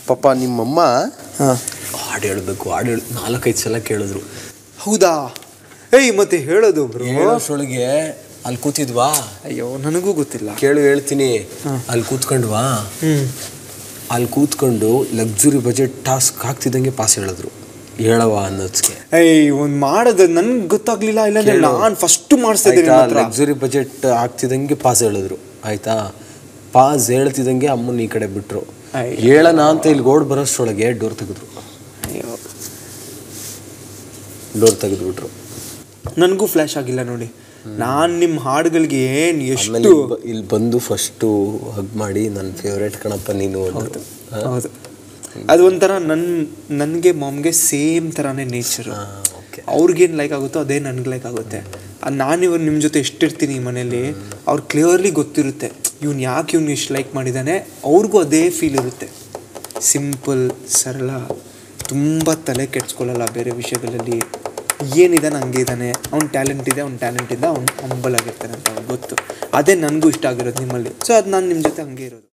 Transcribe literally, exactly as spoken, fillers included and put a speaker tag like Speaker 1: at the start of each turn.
Speaker 1: ಪಾಪ ನಿಮ್ಮಮ್ಮ
Speaker 2: ಹಾಂ
Speaker 1: ಹಾಡು ಹೇಳಬೇಕು ಹಾಡು ಹೇಳಿ ನಾಲ್ಕೈದು ಸಲ ಕೇಳಿದ್ರು.
Speaker 2: ಹೌದಾ? ಏಯ್ ಮತ್ತೆ ಹೇಳೋದು ಬ್ರೋ.
Speaker 1: ಹೇಳೋಷ್ರೊಳಗೆ ಅಲ್ಲಿ ಕೂತಿದ್ವಾ?
Speaker 2: ಅಯ್ಯೋ ನನಗೂ ಗೊತ್ತಿಲ್ಲ.
Speaker 1: ಕೇಳು ಹೇಳ್ತೀನಿ. ಅಲ್ಲಿ ಕೂತ್ಕೊಂಡ್ವಾ?
Speaker 2: ಹ್ಞೂ
Speaker 1: ಅಲ್ಲಿ ಕೂತ್ಕೊಂಡು ಲಕ್ಸುರಿ ಬಜೆಟ್ ಟಾಸ್ಕ್ ಹಾಕ್ತಿದ್ದಂಗೆ ಪಾಸ್ ಹೇಳಿದ್ರು. ಹೇಳವ ಅನ್ನೋದಕ್ಕೆ
Speaker 2: ಏಯ್ ಒಂದು ಮಾಡೋದು ನನ್ಗೆ ಗೊತ್ತಾಗ್ಲಿಲ್ಲ. ಇಲ್ಲಾಂದ್ರೆ ನಾನು ಫಸ್ಟ್ ಮಾಡಿಸ್ತಾ ಇದ್ದೀನಿ.
Speaker 1: ಲಕ್ಸುರಿ ಬಜೆಟ್ ಆಗ್ತಿದ್ದಂಗೆ ಪಾಸ್ ಹೇಳಿದ್ರು ಆಯ್ತಾ. ಪಾಸ್ ಹೇಳ್ತಿದ್ದಂಗೆ ಅಮ್ಮನ ಈ ಕಡೆ ಬಿಟ್ರು. ಹೇಳೋಣ ಅಂತ ಇಲ್ಲಿ ಗೋಡ್ ಬರೋಷ್ರೊಳಗೆ ಡೋರ್ ತೆಗೆದ್ರು.
Speaker 2: ಅಯ್ಯೋ
Speaker 1: ಡೋರ್ ತೆಗೆದ್ಬಿಟ್ರು.
Speaker 2: ನನಗೂ ಫ್ಲ್ಯಾಶ್ ಆಗಿಲ್ಲ ನೋಡಿ. ನಾನು ನಿಮ್ಮ ಹಾಡುಗಳಿಗೆ ಏನು ಎಷ್ಟು
Speaker 1: ಇಲ್ಲಿ ಬಂದು ಫಸ್ಟು ಹಗ್ ಮಾಡಿ ನನ್ನ ಫೇವ್ರೇಟ್ ಕಣಪ್ಪ ನೀನು.
Speaker 2: ಹೌದು ಹೌದು, ಅದು ಒಂಥರ ನನ್ನ ನನಗೆ ಮಾಮ್ಗೆ ಸೇಮ್ ಥರನೇ ನೇಚರು. ಅವ್ರಿಗೇನು ಲೈಕ್ ಆಗುತ್ತೋ ಅದೇ ನನಗೆ ಲೈಕ್ ಆಗುತ್ತೆ. ನಾನು ಇವಾಗ ನಿಮ್ಮ ಜೊತೆ ಎಷ್ಟಿರ್ತೀನಿ ಈ ಮನೇಲಿ ಅವ್ರು ಕ್ಲಿಯರ್ಲಿ ಗೊತ್ತಿರುತ್ತೆ ಇವ್ನು ಯಾಕೆ ಇವ್ನು ಇಷ್ಟು ಲೈಕ್ ಮಾಡಿದ್ದಾನೆ. ಅವ್ರಿಗೂ ಅದೇ ಫೀಲ್ ಇರುತ್ತೆ. ಸಿಂಪಲ್ ಸರಳ, ತುಂಬ ತಲೆ ಕೆಡ್ಸ್ಕೊಳ್ಳಲ್ಲ ಬೇರೆ ವಿಷಯಗಳಲ್ಲಿ. ಏನಿದ್ದಾನೆ ಹಂಗೆ ಇದ್ದಾನೆ, ಅವ್ನ ಟ್ಯಾಲೆಂಟ್ ಇದೆ, ಅವ್ನ ಟ್ಯಾಲೆಂಟಿಂದ ಅವ್ನು ಹಂಬಲ್ ಆಗಿರ್ತಾನೆ ಅಂತ ಅವ್ನು ಗೊತ್ತು. ಅದೇ ನನಗೂ ಇಷ್ಟ ಆಗಿರೋದು ನಿಮ್ಮಲ್ಲಿ. ಸೊ ಅದು ನಾನು ನಿಮ್ಮ ಜೊತೆ ಹಂಗೆ ಇರೋದು.